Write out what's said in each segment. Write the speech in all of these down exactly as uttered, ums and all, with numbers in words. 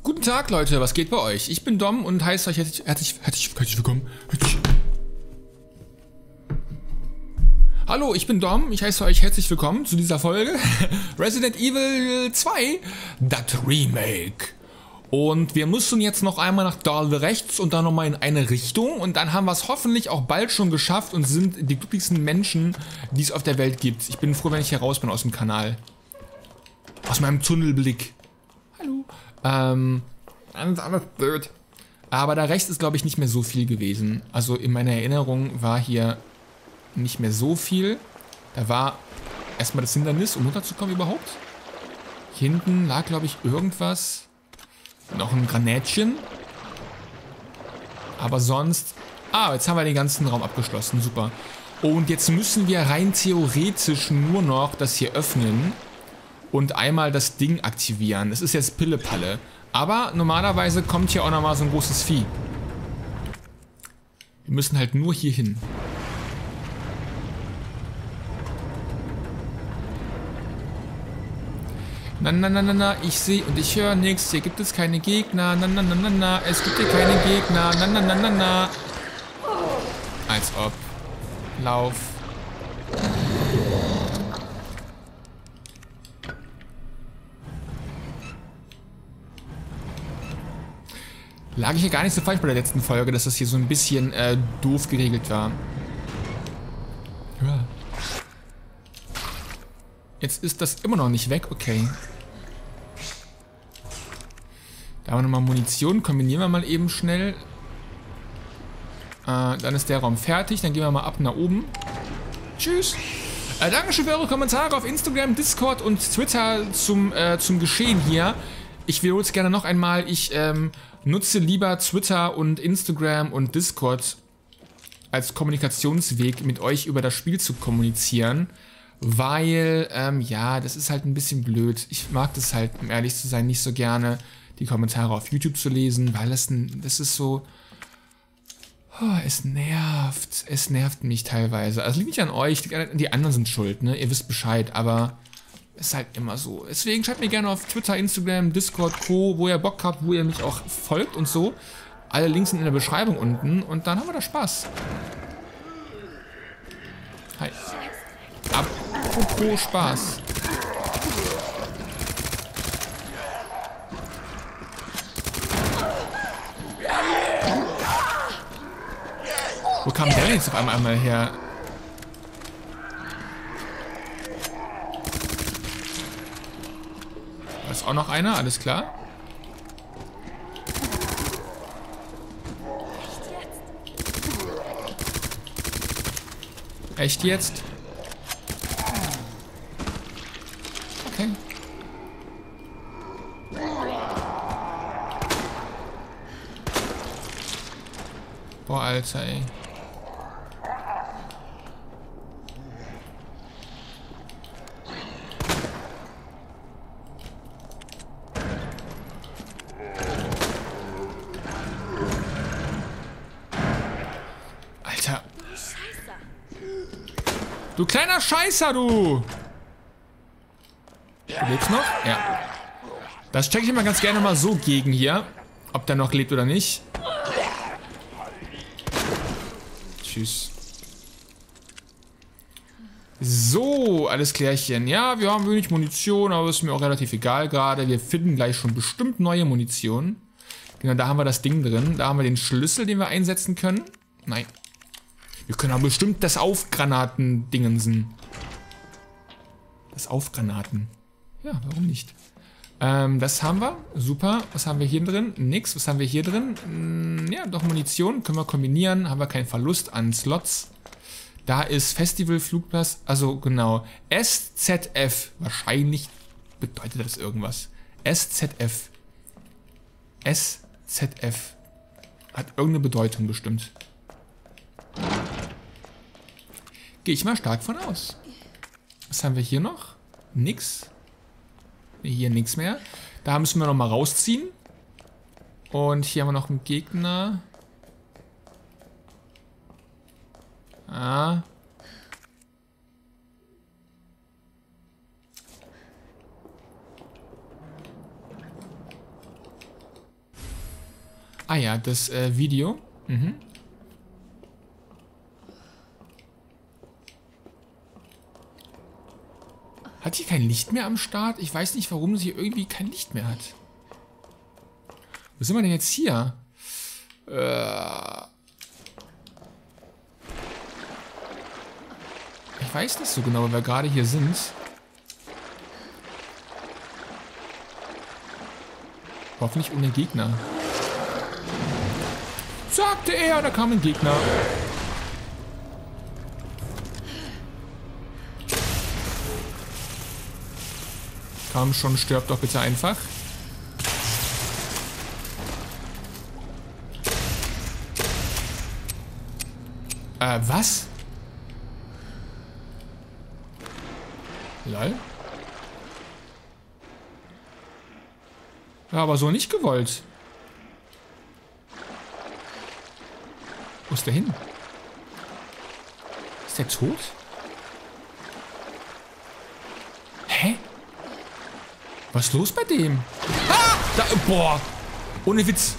Guten Tag, Leute, was geht bei euch? Ich bin Dom und heiße euch herzlich, herzlich, herzlich, herzlich willkommen. Herzlich. Hallo, ich bin Dom, ich heiße euch herzlich willkommen zu dieser Folge Resident Evil zwei, das Remake. Und wir müssen jetzt noch einmal nach Dahl rechts und dann nochmal in eine Richtung und dann haben wir es hoffentlich auch bald schon geschafft und sind die glücklichsten Menschen, die es auf der Welt gibt. Ich bin froh, wenn ich hier raus bin aus dem Kanal. Aus meinem Tunnelblick. Hallo. Ähm, alles, alles blöd. Aber da rechts ist, glaube ich, nicht mehr so viel gewesen. Also in meiner Erinnerung war hier nicht mehr so viel. Da war erstmal das Hindernis, um runterzukommen überhaupt. Hier hinten lag, glaube ich, irgendwas. Noch ein Granätchen. Aber sonst... Ah, jetzt haben wir den ganzen Raum abgeschlossen. Super. Und jetzt müssen wir rein theoretisch nur noch das hier öffnen. Und einmal das Ding aktivieren. Das ist jetzt Pillepalle. Aber normalerweise kommt hier auch nochmal so ein großes Vieh. Wir müssen halt nur hier hin. Na, na, na, na, na, ich sehe und ich höre nichts. Hier gibt es keine Gegner. Na, na, na, na, na, es gibt hier keine Gegner. Na, na, na, na, na. Als ob. Lauf. Lag ich hier gar nicht so falsch bei der letzten Folge, dass das hier so ein bisschen äh, doof geregelt war. Ja. Jetzt ist das immer noch nicht weg, okay. Da haben wir nochmal Munition, kombinieren wir mal eben schnell. Äh, dann ist der Raum fertig, dann gehen wir mal ab nach oben. Tschüss. Äh, Dankeschön für eure Kommentare auf Instagram, Discord und Twitter zum, äh, zum Geschehen hier. Ich wiederhole es gerne noch einmal, ich ähm, nutze lieber Twitter und Instagram und Discord als Kommunikationsweg, mit euch über das Spiel zu kommunizieren. Weil, ähm, ja, das ist halt ein bisschen blöd. Ich mag das halt, um ehrlich zu sein, nicht so gerne, die Kommentare auf YouTube zu lesen, weil das, ein, das ist so... Oh, es nervt. Es nervt mich teilweise. Also liegt nicht an euch, die anderen sind schuld, ne? Ihr wisst Bescheid, aber es ist halt immer so. Deswegen schreibt mir gerne auf Twitter, Instagram, Discord, Co., wo ihr Bock habt, wo ihr mich auch folgt und so. Alle Links sind in der Beschreibung unten und dann haben wir da Spaß. Hi. Apropos Spaß. Wo kam der jetzt auf einmal, einmal her? Da ist auch noch einer, alles klar. Echt jetzt? Okay. Boah, Alter, ey. Alter. Du kleiner Scheißer, du! Du lebst noch? Ja. Das checke ich immer ganz gerne mal so gegen hier. Ob der noch lebt oder nicht. Tschüss. So, alles klärchen. Ja, wir haben wenig Munition, aber ist mir auch relativ egal gerade. Wir finden gleich schon bestimmt neue Munition. Genau, da haben wir das Ding drin. Da haben wir den Schlüssel, den wir einsetzen können. Nein. Wir können aber bestimmt das Aufgranaten-Dingensen. Das Aufgranaten. Ja, warum nicht? Ähm, das haben wir. Super. Was haben wir hier drin? Nix. Was haben wir hier drin? Hm, ja, doch Munition. Können wir kombinieren. Haben wir keinen Verlust an Slots. Da ist Festival-Flugplatz. Also genau. S Z F. Wahrscheinlich bedeutet das irgendwas. S Z F. S Z F. Hat irgendeine Bedeutung bestimmt. Gehe ich mal stark von aus. Was haben wir hier noch? Nix. Hier nichts mehr. Da müssen wir noch mal rausziehen. Und hier haben wir noch einen Gegner. Ah. Ah ja, das äh, Video. Mhm. Hat sie kein Licht mehr am Start? Ich weiß nicht, warum sie irgendwie kein Licht mehr hat. Wo sind wir denn jetzt hier? Äh ich weiß nicht so genau, weil wir gerade hier sind. Hoffentlich ohne Gegner. Sagte er, da kam ein Gegner. Komm schon, stirb doch bitte einfach. Äh, was? Lol. Ja, aber so nicht gewollt. Wo ist der hin? Ist der tot? Hä? Was ist los bei dem? Ah! Da, boah! Ohne Witz.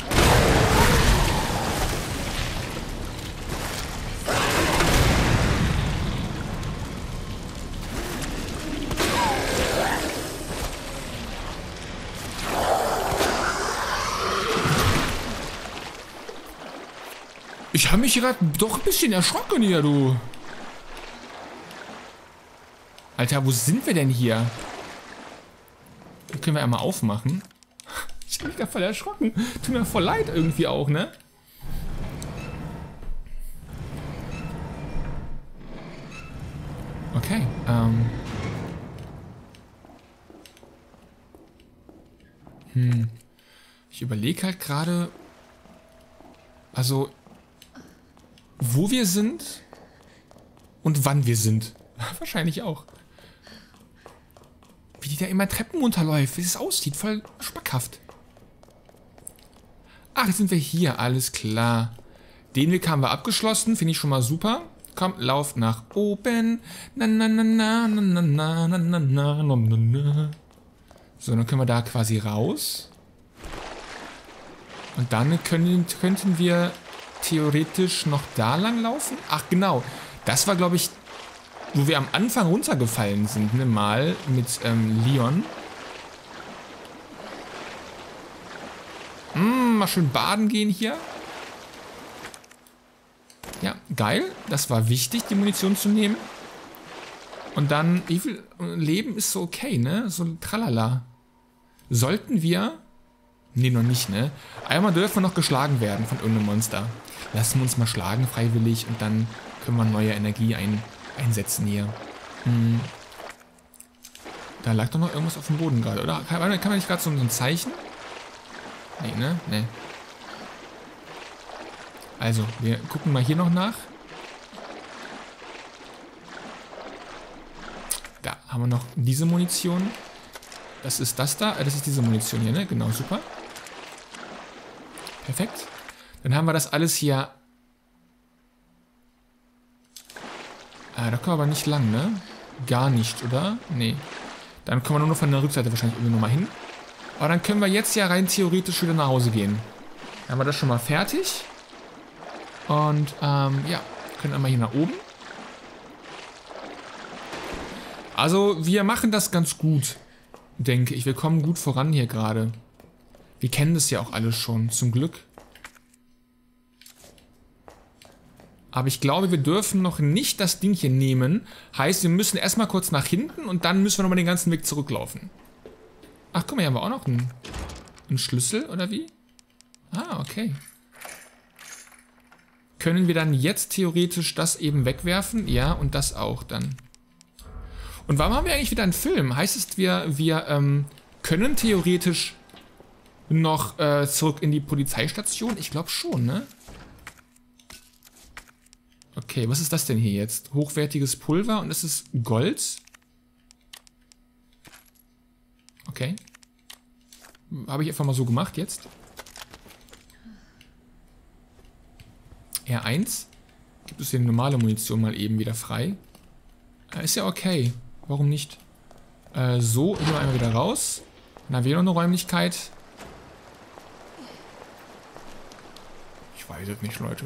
Ich habe mich gerade doch ein bisschen erschrocken hier, du. Alter, wo sind wir denn hier? Die können wir einmal aufmachen. Ich habe mich gerade voll erschrocken. Tut mir voll leid irgendwie auch, ne? Okay, ähm. Hm. Ich überlege halt gerade, also, wo wir sind und wann wir sind. Wahrscheinlich auch. Wie die da immer Treppen runterläuft, wie es aussieht, voll schmackhaft. Ach, jetzt sind wir hier, alles klar. Den Weg haben wir abgeschlossen, finde ich schon mal super. Komm, lauf nach oben. Na, na, na, na, na, na, na, na, na, na, na, na. So, dann können wir da quasi raus. Und dann können, könnten wir theoretisch noch da lang laufen. Ach, genau. Das war, glaube ich, wo wir am Anfang runtergefallen sind, ne, mal mit ähm, Leon. Mm, mal schön baden gehen hier. Ja, geil. Das war wichtig, die Munition zu nehmen. Und dann, wie viel Leben ist so okay, ne? So tralala. Sollten wir... Ne, noch nicht, ne? Einmal dürfen wir noch geschlagen werden von irgendeinem Monster. Lassen wir uns mal schlagen, freiwillig. Und dann können wir neue Energie ein, einsetzen hier. Hm. Da lag doch noch irgendwas auf dem Boden gerade, oder? Kann, kann man nicht gerade so ein Zeichen? Nee, ne? Ne. Also, wir gucken mal hier noch nach. Da haben wir noch diese Munition. Das ist das da. Das ist diese Munition hier, ne? Genau, super. Perfekt. Dann haben wir das alles hier. Ah, da können wir aber nicht lang, ne? Gar nicht, oder? Nee. Dann kommen wir nur noch von der Rückseite wahrscheinlich irgendwie nochmal hin. Aber dann können wir jetzt ja rein theoretisch wieder nach Hause gehen. Dann haben wir das schon mal fertig. Und, ähm, ja. Können einmal hier nach oben. Also, wir machen das ganz gut, denke ich. Wir kommen gut voran hier gerade. Wir kennen das ja auch alles schon, zum Glück. Aber ich glaube, wir dürfen noch nicht das Ding hier nehmen. Heißt, wir müssen erstmal kurz nach hinten und dann müssen wir nochmal den ganzen Weg zurücklaufen. Ach, guck mal, hier haben wir auch noch einen, einen Schlüssel, oder wie? Ah, okay. Können wir dann jetzt theoretisch das eben wegwerfen? Ja, und das auch dann. Und warum haben wir eigentlich wieder einen Film? Heißt es, wir, wir ähm, können theoretisch noch äh, zurück in die Polizeistation? Ich glaube schon, ne? Okay, was ist das denn hier jetzt? Hochwertiges Pulver und es ist Gold? Okay. Habe ich einfach mal so gemacht jetzt. R eins. Gibt es hier eine normale Munition mal eben wieder frei? Äh, ist ja okay. Warum nicht? Äh, so, hier einmal wieder raus. Dann haben wir noch eine Räumlichkeit. weiß es nicht, Leute.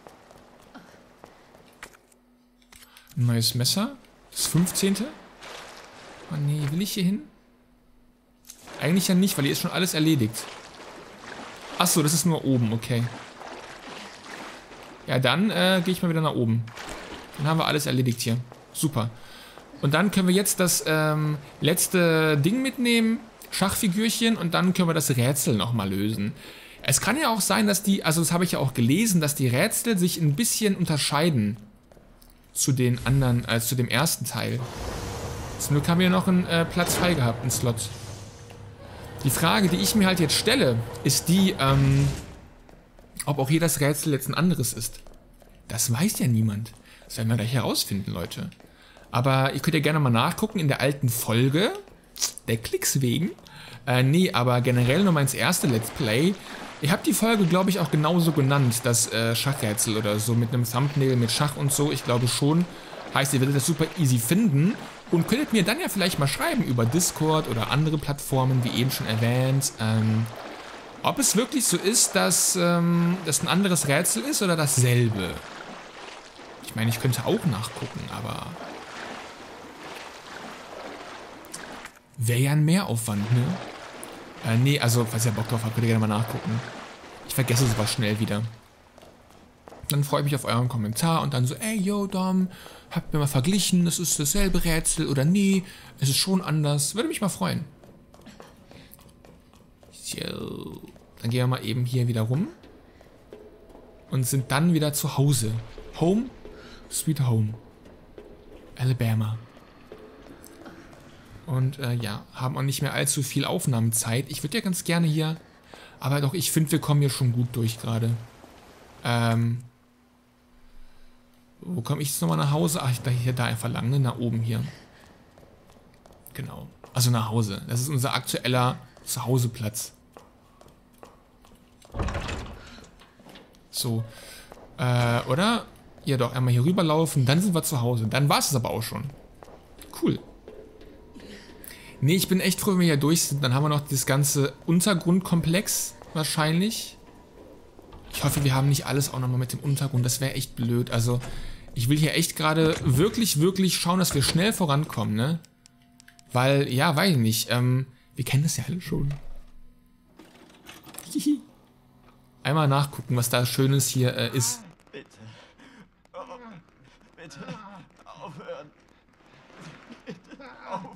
Ein neues Messer. Das fünfzehnte. Oh nee, will ich hier hin? Eigentlich ja nicht, weil hier ist schon alles erledigt. Achso, das ist nur oben, okay. Ja, dann äh, gehe ich mal wieder nach oben. Dann haben wir alles erledigt hier. Super. Und dann können wir jetzt das ähm, letzte Ding mitnehmen. Schachfigürchen. Und dann können wir das Rätsel nochmal lösen. Es kann ja auch sein, dass die, also das habe ich ja auch gelesen, dass die Rätsel sich ein bisschen unterscheiden zu den anderen, als äh, zu dem ersten Teil. Zum Glück haben wir noch einen äh, Platz frei gehabt, einen Slot. Die Frage, die ich mir halt jetzt stelle, ist die, ähm, ob auch jedes Rätsel jetzt ein anderes ist. Das weiß ja niemand. Das werden wir gleich herausfinden, Leute. Aber ihr könnt ja gerne mal nachgucken in der alten Folge, der Klicks wegen. Äh, nee, aber generell nochmal ins erste Let's Play. Ich habe die Folge, glaube ich, auch genauso genannt, das äh, Schachrätsel oder so, mit einem Thumbnail, mit Schach und so. Ich glaube schon. Heißt, ihr werdet das super easy finden. Und könntet mir dann ja vielleicht mal schreiben über Discord oder andere Plattformen, wie eben schon erwähnt, ähm, ob es wirklich so ist, dass ähm, das ein anderes Rätsel ist oder dasselbe. Ich meine, ich könnte auch nachgucken, aber wäre ja ein Mehraufwand, ne? Äh, nee, also, falls ihr Bock drauf habt, könnt ihr gerne mal nachgucken. Ich vergesse sowas schnell wieder. Dann freue ich mich auf euren Kommentar und dann so, ey, yo, Dom, habt ihr mal verglichen, das ist dasselbe Rätsel oder nee, es ist schon anders. Würde mich mal freuen. So. Dann gehen wir mal eben hier wieder rum. Und sind dann wieder zu Hause. Home, sweet home. Alabama. Und äh, ja, haben auch nicht mehr allzu viel Aufnahmezeit. Ich würde ja ganz gerne hier, aber doch, ich finde, wir kommen hier schon gut durch gerade. Ähm, wo komme ich jetzt nochmal nach Hause? Ach, da, hier, da einfach lang, ne? Nach oben hier. Genau. Also nach Hause. Das ist unser aktueller Zuhauseplatz. So. Äh, oder? Ja doch, einmal hier rüberlaufen, dann sind wir zu Hause. Dann war es aber auch schon. Cool. Nee, ich bin echt froh, wenn wir hier durch sind. Dann haben wir noch das ganze Untergrundkomplex wahrscheinlich. Ich hoffe, wir haben nicht alles auch nochmal mit dem Untergrund. Das wäre echt blöd. Also, ich will hier echt gerade wirklich, wirklich schauen, dass wir schnell vorankommen, ne? Weil, ja, weiß ich nicht. Ähm, wir kennen das ja alle schon. Hihi. Einmal nachgucken, was da Schönes hier äh, ist. Bitte. Oh, bitte. Aufhören. Bitte. Aufhören.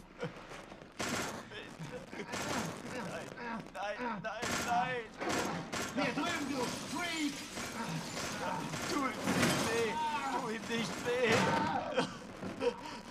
Bitte. Nein, nein, nein, nein. Hier drüben, du Freak! Tu ihm nicht weh. Tu ihm nicht weh.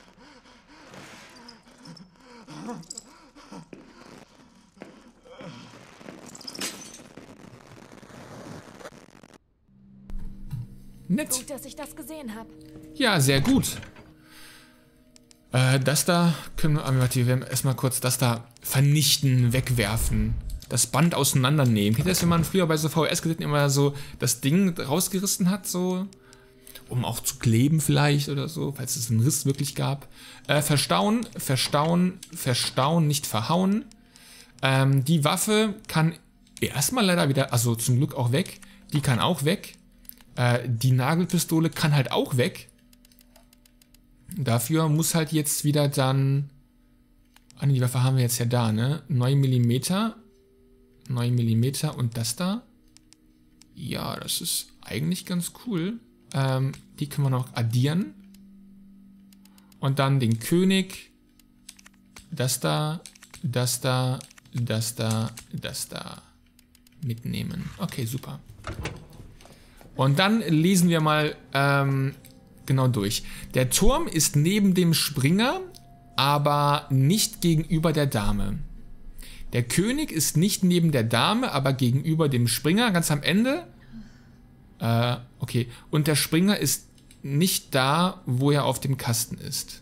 Nett. Gut, dass ich das gesehen habe. Ja, sehr gut. Äh, das da können wir, warte, wir werden erstmal kurz das da vernichten, wegwerfen. Das Band auseinandernehmen. Kennt ihr das, wenn man früher bei so V H S-Geräten immer so das Ding rausgerissen hat, so? Um auch zu kleben vielleicht oder so, falls es einen Riss wirklich gab. Äh, verstauen, verstauen, verstauen, nicht verhauen. Ähm, die Waffe kann erstmal leider wieder, also zum Glück auch weg. Die kann auch weg. Äh, die Nagelpistole kann halt auch weg. Dafür muss halt jetzt wieder dann... Ah, die Waffe haben wir jetzt ja da, ne? neun Millimeter. neun Millimeter und das da. Ja, das ist eigentlich ganz cool. Ähm, die können wir noch addieren. Und dann den König. Das da, das da, das da, das da mitnehmen. Okay, super. Und dann lesen wir mal ähm, genau durch. Der Turm ist neben dem Springer, aber nicht gegenüber der Dame. Der König ist nicht neben der Dame, aber gegenüber dem Springer, ganz am Ende. Äh, okay. Und der Springer ist nicht da, wo er auf dem Kasten ist.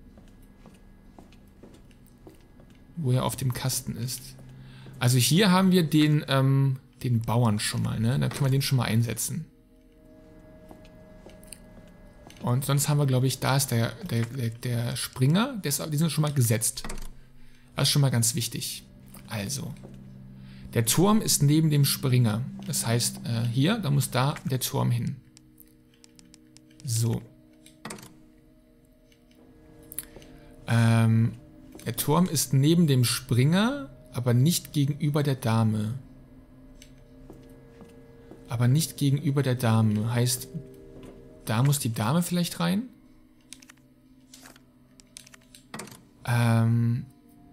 Wo er auf dem Kasten ist. Also hier haben wir den, ähm, den Bauern schon mal, ne? Da können wir den schon mal einsetzen. Und sonst haben wir, glaube ich, da ist der, der, der, der Springer, der ist, die sind schon mal gesetzt. Das ist schon mal ganz wichtig. Also, Der Turm ist neben dem Springer. Das heißt, äh, hier, da muss da der Turm hin. So. Ähm, der Turm ist neben dem Springer, aber nicht gegenüber der Dame. Aber nicht gegenüber der Dame. Heißt, da muss die Dame vielleicht rein? Ähm...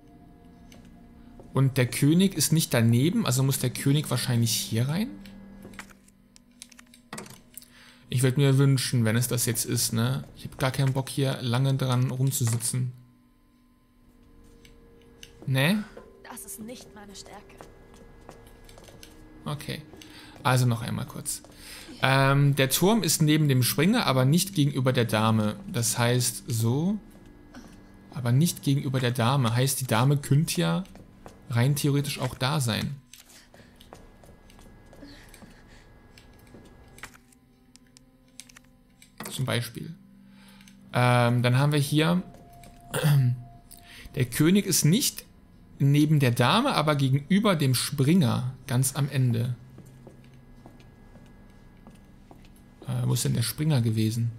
Und der König ist nicht daneben, also muss der König wahrscheinlich hier rein. Ich würde mir wünschen, wenn es das jetzt ist, ne? Ich habe gar keinen Bock hier lange dran rumzusitzen. Ne? Das ist nicht meine Stärke. Okay. Also noch einmal kurz. Ähm, der Turm ist neben dem Springer, aber nicht gegenüber der Dame. Das heißt so. Aber nicht gegenüber der Dame. Heißt, die Dame könnte ja rein theoretisch auch da sein. Zum Beispiel. Ähm, dann haben wir hier, der König ist nicht neben der Dame, aber gegenüber dem Springer, ganz am Ende. Äh, wo ist denn der Springer gewesen?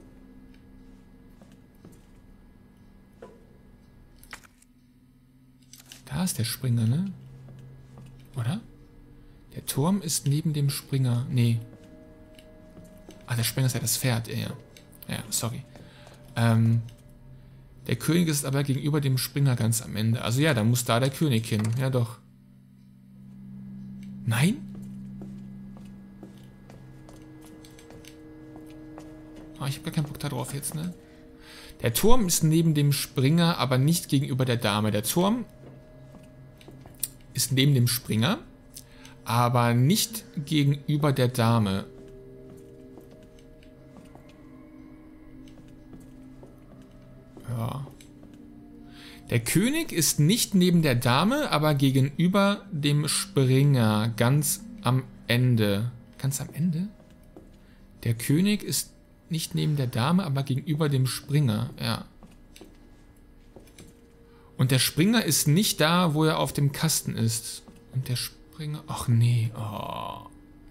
Da ist der Springer, ne? Oder? Der Turm ist neben dem Springer. Nee. Ah, der Springer ist ja das Pferd. Ja, ja. Ja, sorry. Ähm, der König ist aber gegenüber dem Springer ganz am Ende. Also ja, da muss da der König hin. Ja, doch. Nein? Ah, ich habe gar keinen Bock da drauf jetzt, ne? Der Turm ist neben dem Springer, aber nicht gegenüber der Dame. Der Turm ist neben dem Springer, aber nicht gegenüber der Dame. Ja. Der König ist nicht neben der Dame, aber gegenüber dem Springer, ganz am Ende. Ganz am Ende? Der König ist nicht neben der Dame, aber gegenüber dem Springer, ja. Und der Springer ist nicht da, wo er auf dem Kasten ist. Und der Springer... Ach nee. Oh.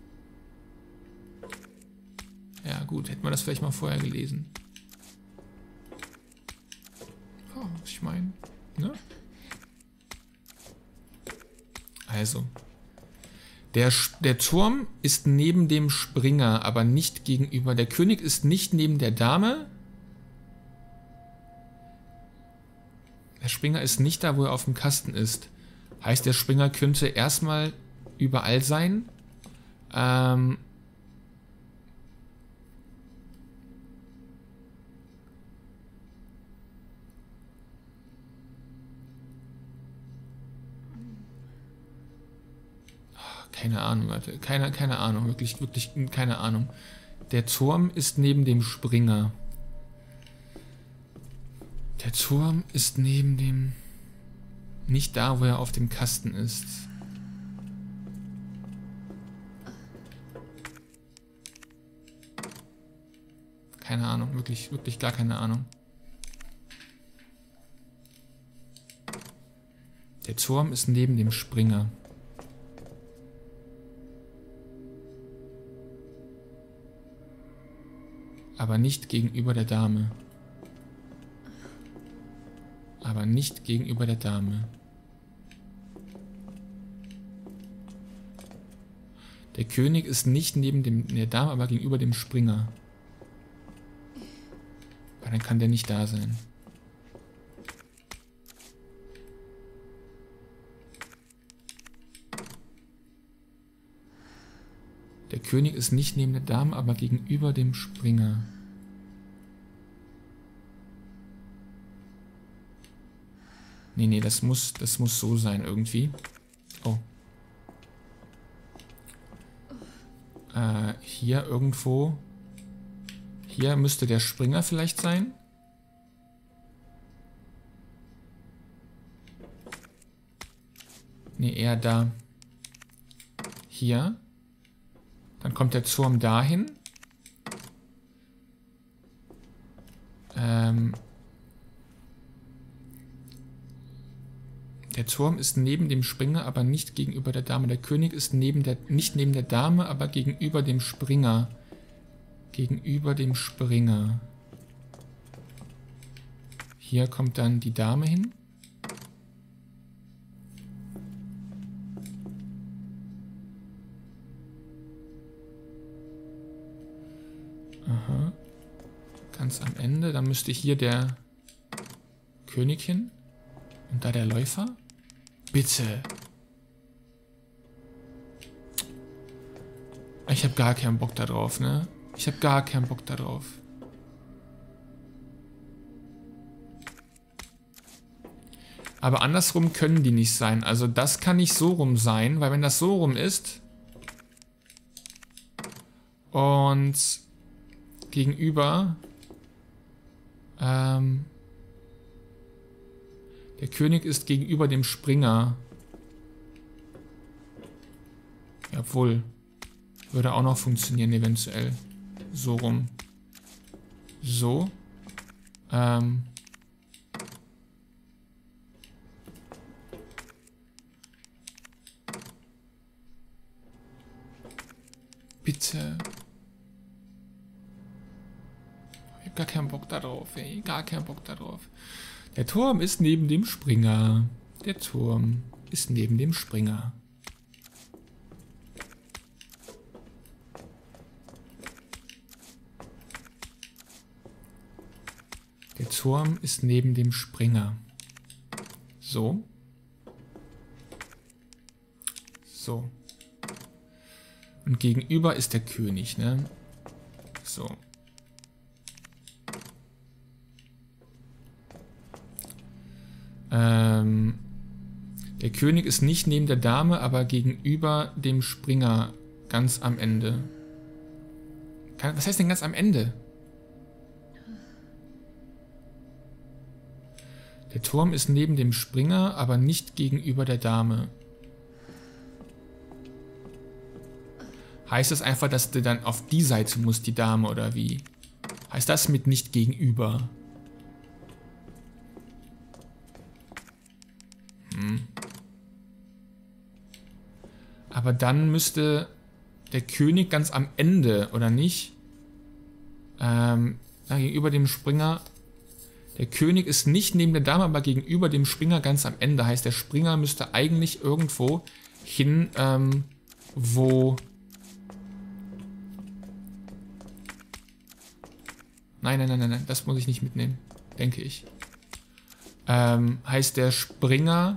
Ja gut, hätten wir das vielleicht mal vorher gelesen. Oh, was ich meine. Ne? Also. Der, der Turm ist neben dem Springer, aber nicht gegenüber... Der König ist nicht neben der Dame... Der Springer ist nicht da, wo er auf dem Kasten ist. Heißt, der Springer könnte erstmal überall sein. Ähm... Keine Ahnung, Leute. Keine, keine Ahnung. Wirklich, wirklich keine Ahnung. Der Turm ist neben dem Springer. Der Turm ist neben dem... Nicht da, wo er auf dem Kasten ist. Keine Ahnung. Wirklich, wirklich gar keine Ahnung. Der Turm ist neben dem Springer. Aber nicht gegenüber der Dame. Aber nicht gegenüber der Dame. Der König ist nicht neben dem, der Dame, aber gegenüber dem Springer. Aber dann kann der nicht da sein. Der König ist nicht neben der Dame, aber gegenüber dem Springer. Nee, nee, das muss, das muss so sein irgendwie. Oh. Äh, hier irgendwo. Hier müsste der Springer vielleicht sein. Nee, eher da. Hier. Dann kommt der Turm dahin. Ähm... Der Turm ist neben dem Springer, aber nicht gegenüber der Dame. Der König ist neben der, nicht neben der Dame, aber gegenüber dem Springer. Gegenüber dem Springer. Hier kommt dann die Dame hin. Aha. Ganz am Ende. Dann müsste hier der König hin. Und da der Läufer. Bitte. Ich habe gar keinen Bock da drauf, ne? Ich habe gar keinen Bock da drauf. Aber andersrum können die nicht sein. Also das kann nicht so rum sein, weil wenn das so rum ist und gegenüber ähm, der König ist gegenüber dem Springer. Ja, obwohl, würde auch noch funktionieren eventuell. So rum. So. Ähm. Bitte. Ich hab gar keinen Bock da drauf, ey. Gar keinen Bock da drauf. Der Turm ist neben dem Springer. Der Turm ist neben dem Springer. Der Turm ist neben dem Springer. So. So. Und gegenüber ist der König, ne? So. Ähm, der König ist nicht neben der Dame, aber gegenüber dem Springer ganz am Ende. Was heißt denn ganz am Ende? Der Turm ist neben dem Springer, aber nicht gegenüber der Dame. Heißt das einfach, dass du dann auf die Seite musst, die Dame, oder wie? Heißt das mit nicht gegenüber? Hm. Aber dann müsste der König ganz am Ende, oder nicht? Ähm, gegenüber dem Springer. Der König ist nicht neben der Dame, aber gegenüber dem Springer ganz am Ende. Heißt, der Springer müsste eigentlich irgendwo hin, ähm, wo... Nein, nein, nein, nein, nein, das muss ich nicht mitnehmen, denke ich. Ähm, heißt der Springer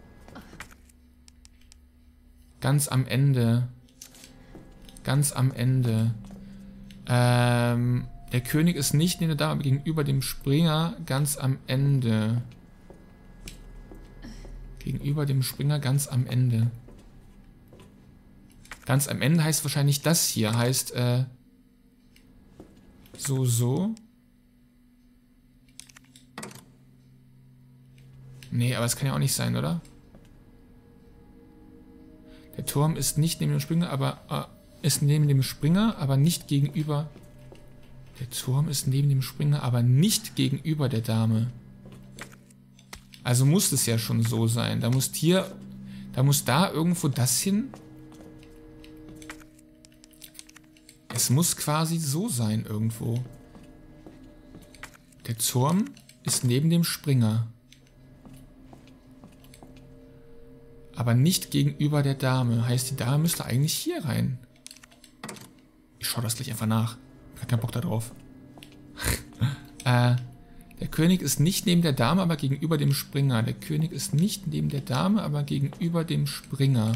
ganz am Ende. Ganz am Ende. Ähm, der König ist nicht neben der Dame, aber gegenüber dem Springer ganz am Ende. Gegenüber dem Springer ganz am Ende. Ganz am Ende heißt wahrscheinlich das hier. Heißt, äh, so, so. Nee, aber es kann ja auch nicht sein, oder? Der Turm ist nicht neben dem Springer, aber äh, ist neben dem Springer, aber nicht gegenüber. Der Turm ist neben dem Springer, aber nicht gegenüber der Dame. Also muss es ja schon so sein. Da muss hier, da muss da irgendwo das hin. Es muss quasi so sein irgendwo. Der Turm ist neben dem Springer. Aber nicht gegenüber der Dame. Heißt, die Dame müsste eigentlich hier rein. Ich schaue das gleich einfach nach. Ich habe keinen Bock da drauf. äh, der König ist nicht neben der Dame, aber gegenüber dem Springer. Der König ist nicht neben der Dame, aber gegenüber dem Springer.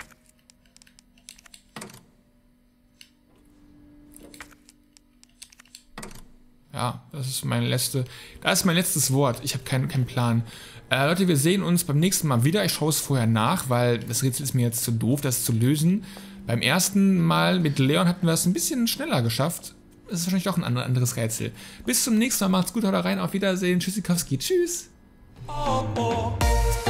Ja, das ist mein letzte, das ist mein letztes Wort. Ich habe keinen keinen Plan. Äh, Leute, wir sehen uns beim nächsten Mal wieder. Ich schaue es vorher nach, weil das Rätsel ist mir jetzt zu doof, das zu lösen. Beim ersten Mal mit Leon hatten wir es ein bisschen schneller geschafft. Das ist wahrscheinlich auch ein anderes Rätsel. Bis zum nächsten Mal. Macht's gut, haut rein. Auf Wiedersehen. Tschüssikowski. Tschüss. Oh, oh.